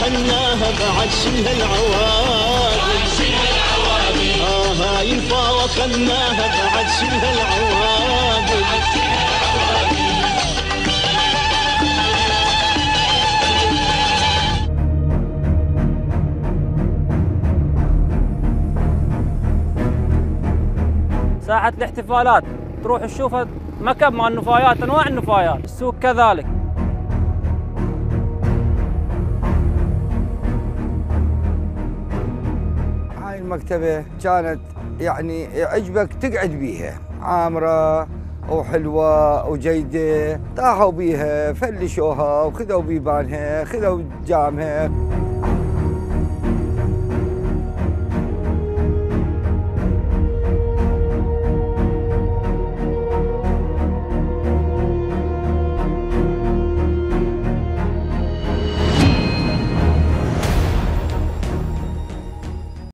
وخلناها بعد شلها العوادل. هاي الفا وخلناها بعد شلها العوادل. ساحة الاحتفالات تروح تشوفها مكب مع النفايات، انواع النفايات، السوق كذلك. هاي المكتبة كانت يعني يعجبك تقعد بيها، عامرة وحلوة وجيدة، طاحوا بيها فلشوها وخذوا بيبانها خذوا جامها.